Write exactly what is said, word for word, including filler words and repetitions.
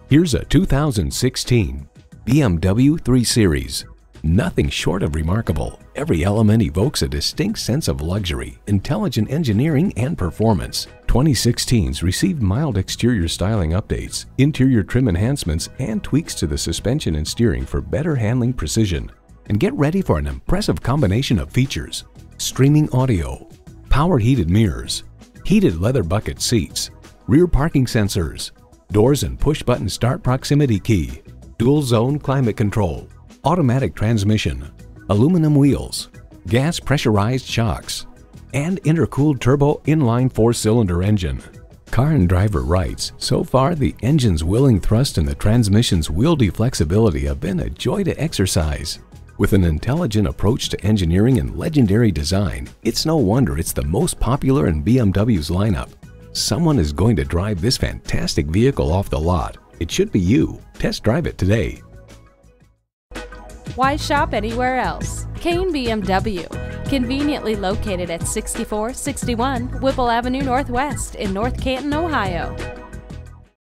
Here's a two thousand sixteen B M W three series. Nothing short of remarkable. Every element evokes a distinct sense of luxury, intelligent engineering, and performance. twenty sixteens received mild exterior styling updates, interior trim enhancements, and tweaks to the suspension and steering for better handling precision. And get ready for an impressive combination of features: streaming audio, power heated mirrors, heated leather bucket seats, rear parking sensors, doors and push-button start proximity key, dual zone climate control, automatic transmission, aluminum wheels, gas pressurized shocks, and intercooled turbo inline four-cylinder engine. Car and Driver writes, "So far, the engine's willing thrust and the transmission's wieldy flexibility have been a joy to exercise." With an intelligent approach to engineering and legendary design, it's no wonder it's the most popular in B M W's lineup. Someone is going to drive this fantastic vehicle off the lot. It should be you. Test drive it today. Why shop anywhere else? Cain B M W, conveniently located at sixty-four sixty-one Whipple Avenue Northwest in North Canton, Ohio.